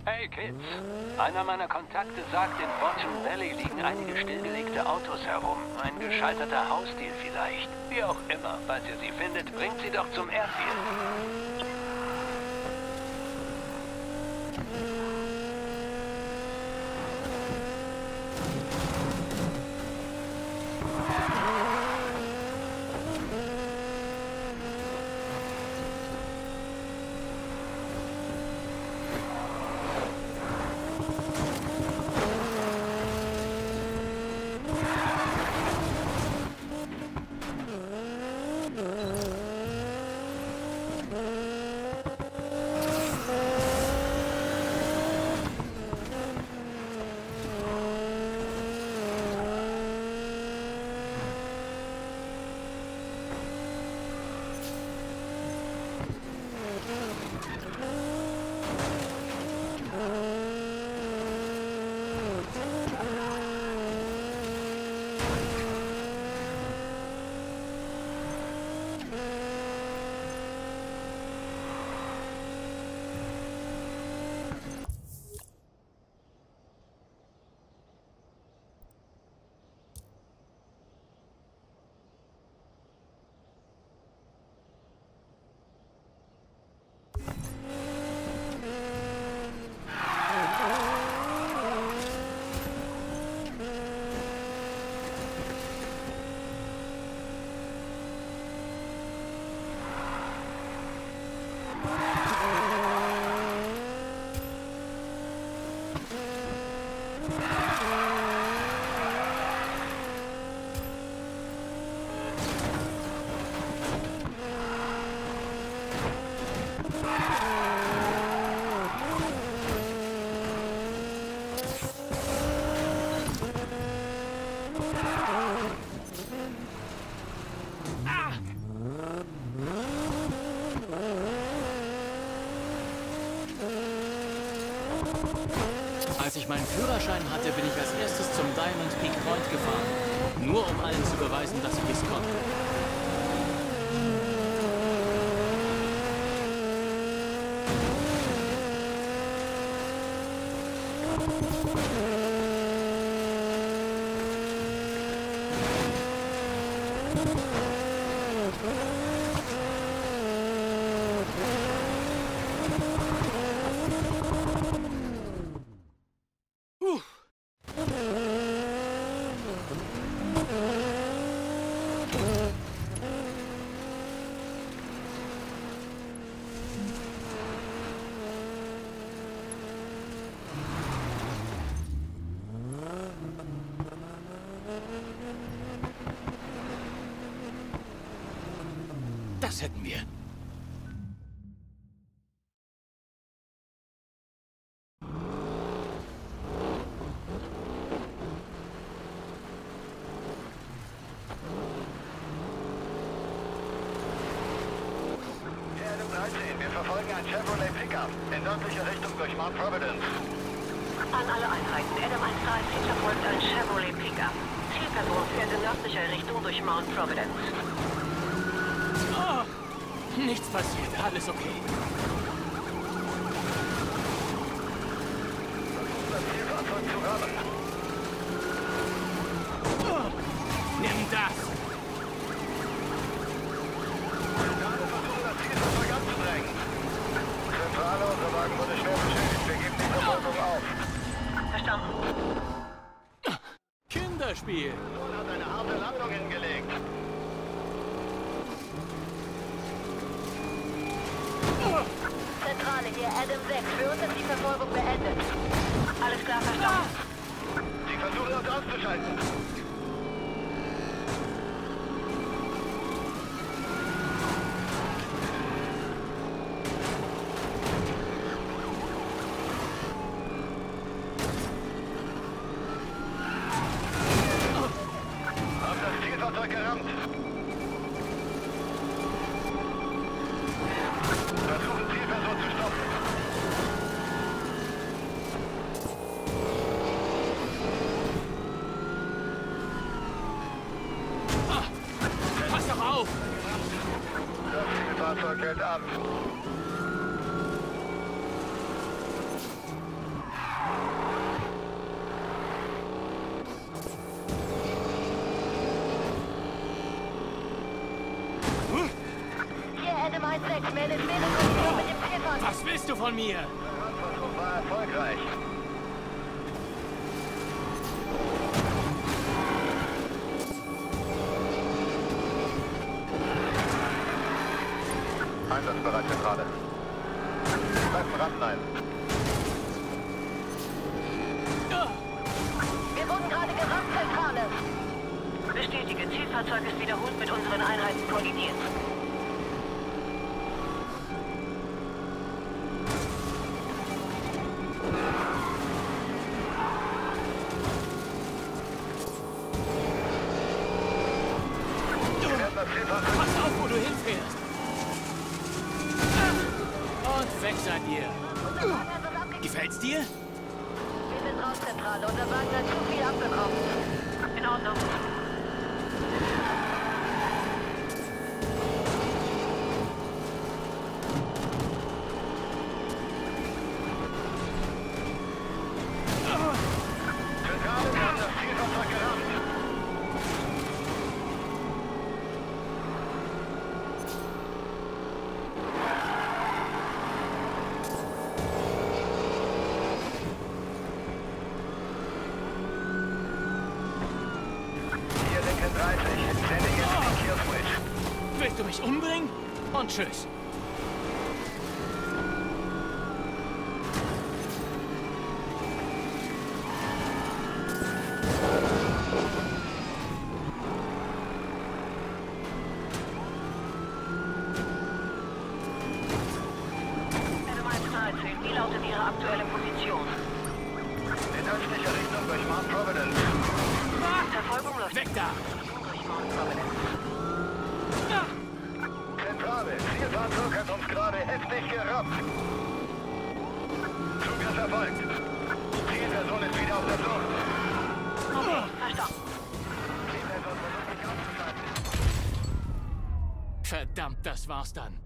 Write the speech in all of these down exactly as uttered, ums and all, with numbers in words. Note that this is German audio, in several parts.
Hey Kids, einer meiner Kontakte sagt, in Bottom Valley liegen einige stillgelegte Autos herum. Ein gescheiterter Hausdeal vielleicht. Wie auch immer, falls ihr sie findet, bringt sie doch zum Airfield. Als ich meinen Führerschein hatte, bin ich als erstes zum Diamond Peak Point gefahren. Nur um allen zu beweisen, dass ich es konnte. Das hätten wir. Wir verfolgen ein Chevrolet Pickup in nördlicher Richtung durch Mount Providence. An alle Einheiten. Adam eins dreißig verfolgt ein Chevrolet Pickup. Zielperson fährt in nördlicher Richtung durch Mount Providence. Oh, nichts passiert. Alles okay. Das Zielfahrzeug zu rammen. Oh, nimm das! Gerade versuchen, das Zielfahrzeug anzudrängen. Zentrale, unser Wagen wurde schwer beschädigt. Wir geben die Verfolgung auf. Verstanden. Kinderspiel! Sohn hat eine harte Landung hingelegt. Zentrale hier, Adam sechs. Für uns ist die Verfolgung beendet. Alles klar, verstanden. Sie versuchen, uns auszuschalten. Hab das Zielfahrzeug gerammt. Versuchen, Zielperson zu stoppen. Pass doch auf! Das Zielfahrzeug hält ab. eins sechs, meldet Medienkommission mit dem Zielfahrzeug. Was willst du von mir? Versuch war erfolgreich. Einsatzbereit, Zentrale. Bleibt dran, nein. Wir wurden gerade gerammt, Zentrale. Bestätige, Zielfahrzeug ist wiederholt mit unseren Einheiten kollidiert. Pass auf, wo du hinfährst! Und weg seid ihr! Gefällt's dir? Wir sind raus, Zentrale. Unser Wagen hat zu viel abbekommen. In Ordnung. Zentrale, wir haben das Zielfahrzeug gerammt. Hier Lincoln dreißig, sending in the kill switch. Willst du mich umbringen? Und tschüss! Adam eins dreizehn, wie lautet Ihre aktuelle Position? In östlicher Richtung durch Mount Providence. Verfolgung läuft Weg da! durch Mount Providence. Zentrale, Zielfahrzeug hat uns gerade heftig gerammt. Zugriff erfolgt. Zielperson ist wieder auf der Flucht. Okay, verstanden. Zielperson versucht sich aufzuschalten. Verdammt, das war's dann.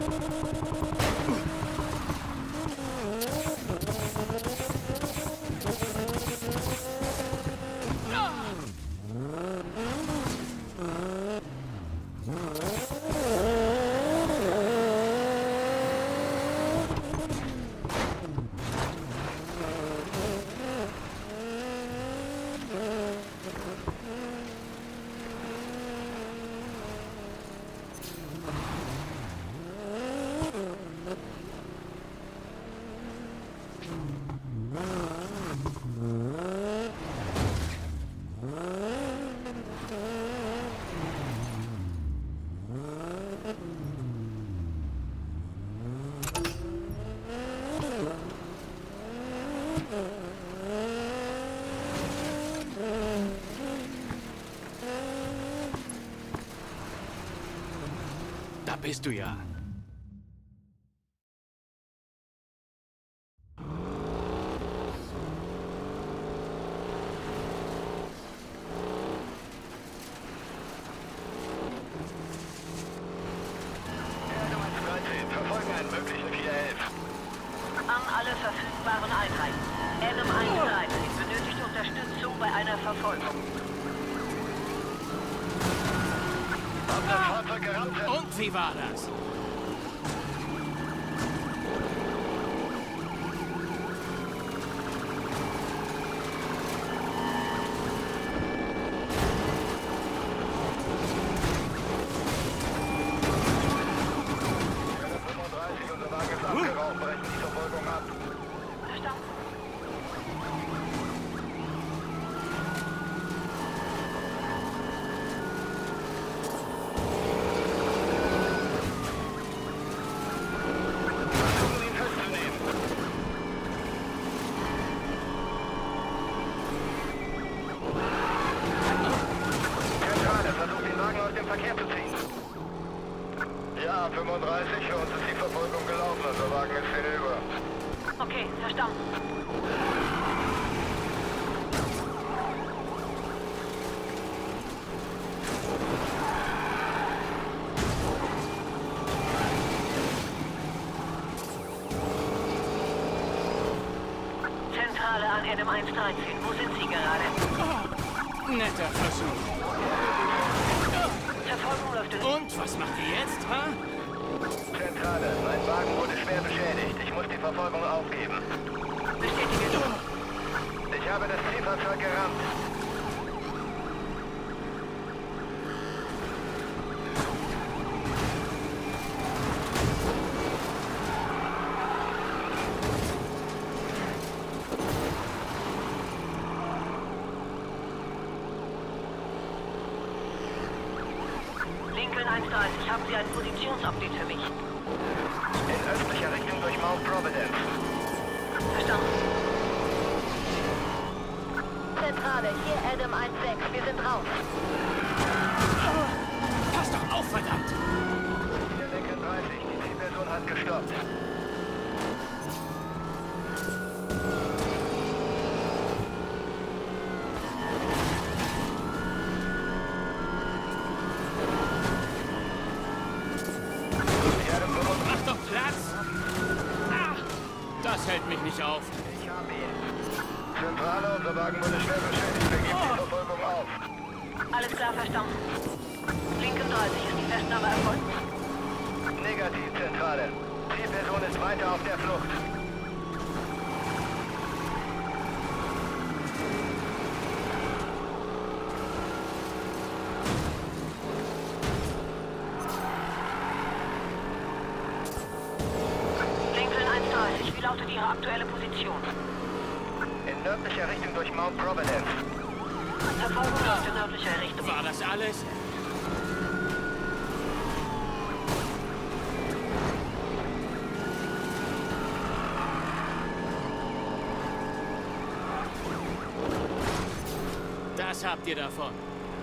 Da bist du ja. Verfolgen einen möglichen vier elf. An alle verfügbaren Einheiten. Adam eins dreizehn benötigt Unterstützung bei einer Verfolgung. Haben das Fahrzeug gerammt. Und wie war das? fünfunddreißig, unser Wagen ist abgeraucht. Brechen die Verfolgung ab. Verstanden. Versuchen ihn festzunehmen. Zentrale, versucht den Wagen aus dem Verkehr zu ziehen. Ja, fünfunddreißig, für uns ist die Verfolgung gelaufen. Unser Wagen ist hinüber. Okay, verstanden. Zentrale an Adam eins dreizehn. Wo sind Sie gerade? Netter Versuch. Verfolgung läuft in... Und was macht ihr jetzt, ha? Zentrale, mein Wagen wurde schwer beschädigt. Ich muss die Verfolgung aufgeben. Bestätige. Ich habe das Zielfahrzeug gerammt. Lincoln eins dreißig, haben Sie ein Positionsupdate für mich? In östlicher Richtung durch Mount Providence. Verstanden. Zentrale, hier Adam eins sechs, wir sind raus. Pass doch auf, verdammt! Hier Lincoln dreißig, die Zielperson hat gestoppt. Mach doch Platz! Ah, das hält mich nicht auf. Ich habe ihn. Zentrale, unser Wagen wurde schwer beschädigt. Wir geben die Verfolgung auf. Alles klar, verstanden. Lincoln dreißig, ist die Festnahme erfolgt? Negativ, Zentrale. Zielperson ist weiter auf der Flucht. Lincoln eins dreißig, wie lautet Ihre aktuelle Position? In nördlicher Richtung durch Mount Providence. Verfolgung läuft in nördlicher Richtung. War das alles? Das habt ihr davon.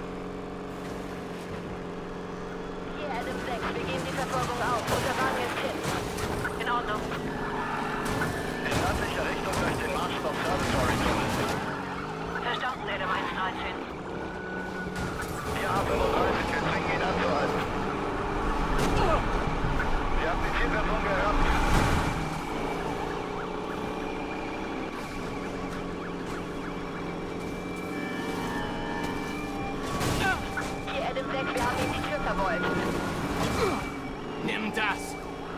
Hier Adam sechs, wir geben die Verfolgung auf. Unser Wagen ist hin. In Ordnung. In nördlicher Richtung durch den Master Observatory Tunnel. Verstanden, Adam eins dreizehn. Ja, fünfunddreißig, wir zwingen ihn anzuhalten. Wir haben die Nimm das!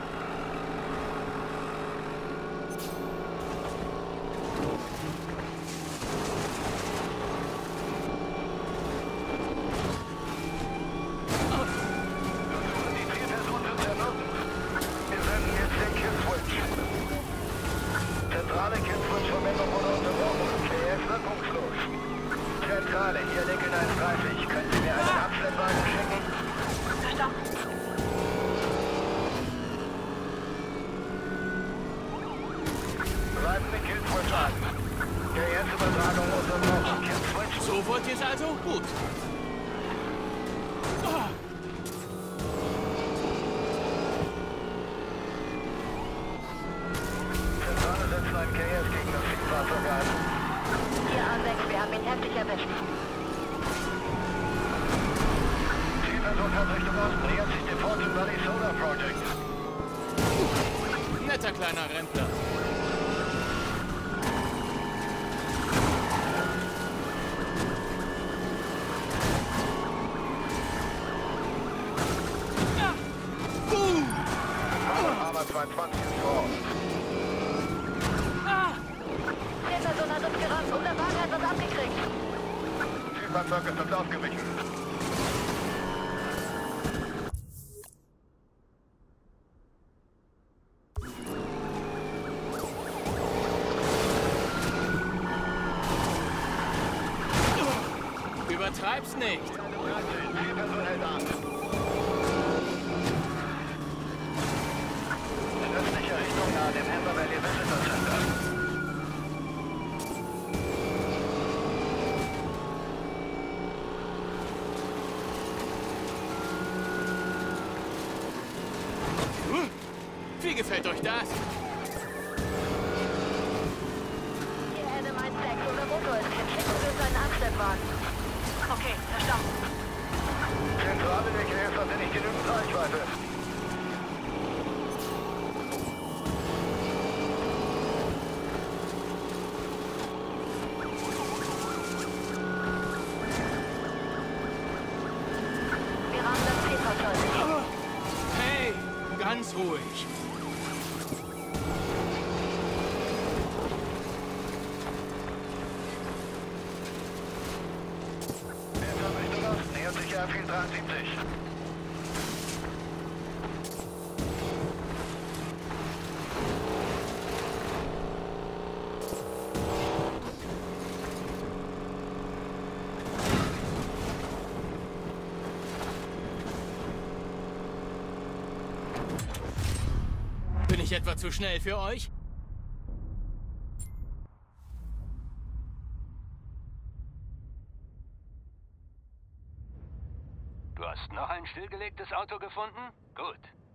Die Zielperson zu zermürben. Wir senden jetzt den Kill-Switch. Zentrale Kill-Switch-Verwendung wurde unterbrochen. K S wirkungslos. Zentrale, hier Lincoln eins dreißig. Können Sie mir einen Abschleppwagen schicken? Verstanden. Greifen den Kill-Switch an. K S-Übertragung unterbrochen. Kill-Switch. So wollt ihr es also? Gut. Ah, Zentrale setzen ein K S gegen das Zielfahrzeug ein. Hier A sechs, wir haben ihn heftig erwischt. Zielperson fährt Richtung Osten. Nähert sich dem Fortune Valley Solar Project. netter kleiner Rentner. Ja. Boom. Hammer zweiundzwanzig ist vor Ort. Ah. Der Person hat uns gerammt. Unser Wagen hat uns abgekriegt. Zielfahrzeug ist uns ausgewichen. Übertreib's nicht. Zielperson hält an. In östlicher Richtung nahe dem Amber Valley Visitor Center. Wie gefällt euch das? Hier Adam eins sechs, unser Motor ist hin. Schicken Sie uns einen Abschleppwagen. Okay, verstanden. Zentrale, der K S hatte nicht genügend Reichweite. Wir rahmen das Zielfahrzeug. Hey, ganz ruhig. Er fährt Richtung Osten. Nähert sich Airfield dreiundsiebzig. Bin ich etwa zu schnell für euch? Du hast noch ein stillgelegtes Auto gefunden? Gut.